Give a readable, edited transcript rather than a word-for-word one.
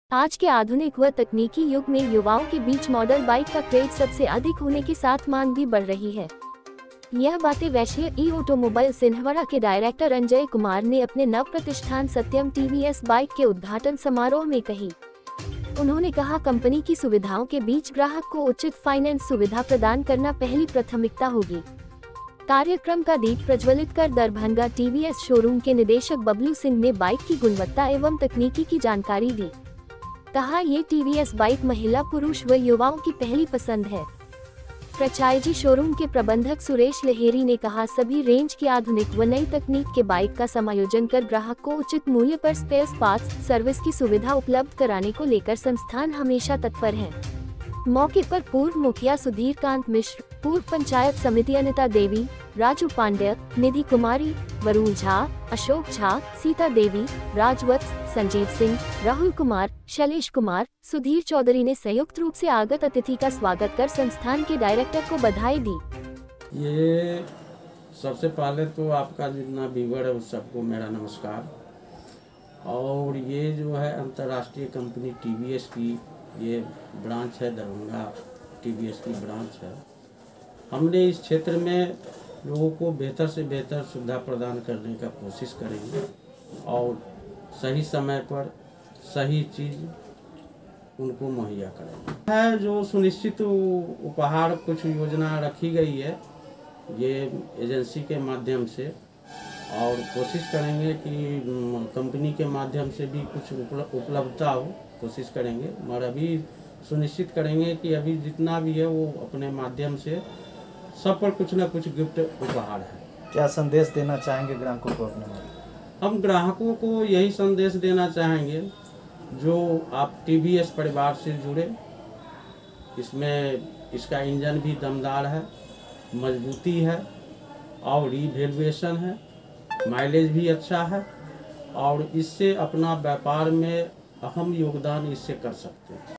आज के आधुनिक व तकनीकी युग में युवाओं के बीच मॉडल बाइक का क्रेज सबसे अधिक होने के साथ मांग भी बढ़ रही है। यह बातें वैश्य ई ऑटोमोबाइल सिन्हवाड़ा के डायरेक्टर अंजय कुमार ने अपने नव प्रतिष्ठान सत्यम टीवीएस बाइक के उद्घाटन समारोह में कही। उन्होंने कहा, कंपनी की सुविधाओं के बीच ग्राहक को उचित फाइनेंस सुविधा प्रदान करना पहली प्राथमिकता होगी। कार्यक्रम का दीप प्रज्वलित कर दरभंगा टीवीएस शोरूम के निदेशक बबलू सिंह ने बाइक की गुणवत्ता एवं तकनीकी की जानकारी दी। कहा, ये टीवीएस बाइक महिला, पुरुष व युवाओं की पहली पसंद है। फ्रेंचाइजी शोरूम के प्रबंधक सुरेश लहेरी ने कहा, सभी रेंज की आधुनिक व नई तकनीक के बाइक का समायोजन कर ग्राहक को उचित मूल्य पर स्पेयर पार्ट्स सर्विस की सुविधा उपलब्ध कराने को लेकर संस्थान हमेशा तत्पर है। मौके पर पूर्व मुखिया सुधीर कांत मिश्र, पूर्व पंचायत समिति अनिता देवी, राजू पांड्य, निधि कुमारी, वरुण झा, अशोक झा, सीता देवी, राजवत्स, संजीव सिंह, राहुल कुमार, शैलेश कुमार, सुधीर चौधरी ने संयुक्त रूप से आगत अतिथि का स्वागत कर संस्थान के डायरेक्टर को बधाई दी। ये सबसे पहले तो आपका जितना व्यूअर है उस सबको मेरा नमस्कार। और ये जो है अंतर्राष्ट्रीय कंपनी टीवीएस की ये ब्रांच है, दरभंगा टीवीएस की ब्रांच है। हमने इस क्षेत्र में लोगों को बेहतर से बेहतर सुविधा प्रदान करने का कोशिश करेंगे और सही समय पर सही चीज़ उनको मुहैया करेंगे। है जो सुनिश्चित उपहार कुछ योजना रखी गई है ये एजेंसी के माध्यम से, और कोशिश करेंगे कि कंपनी के माध्यम से भी कुछ उपलब्धता हो, कोशिश करेंगे। और अभी सुनिश्चित करेंगे कि अभी जितना भी है वो अपने माध्यम से सब पर कुछ न कुछ गिफ्ट उपहार है। क्या संदेश देना चाहेंगे ग्राहकों को अपने में? हम ग्राहकों को यही संदेश देना चाहेंगे, जो आप टीवीएस परिवार से जुड़े। इसमें इसका इंजन भी दमदार है, मजबूती है और रिवैल्यूएशन है, माइलेज भी अच्छा है और इससे अपना व्यापार में अहम योगदान इससे कर सकते हैं।